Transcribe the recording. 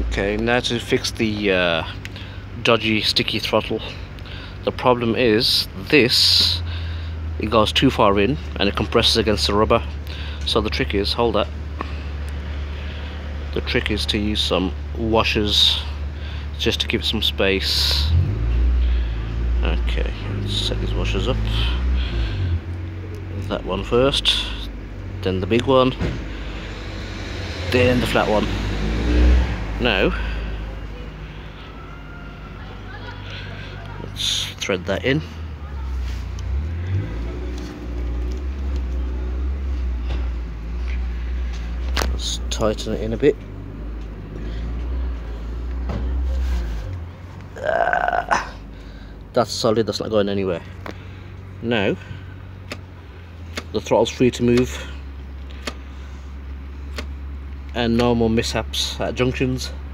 Okay, now to fix the dodgy sticky throttle. The problem is this, it goes too far in and it compresses against the rubber. So the trick is, hold that, the trick is to use some washers just to give it some space. Okay, let's set these washers up. That one first, then the big one, then the flat one. Now let's thread that in. Let's tighten it in a bit. That's solid, that's not going anywhere. Now the throttle's free to move and no more mishaps at junctions.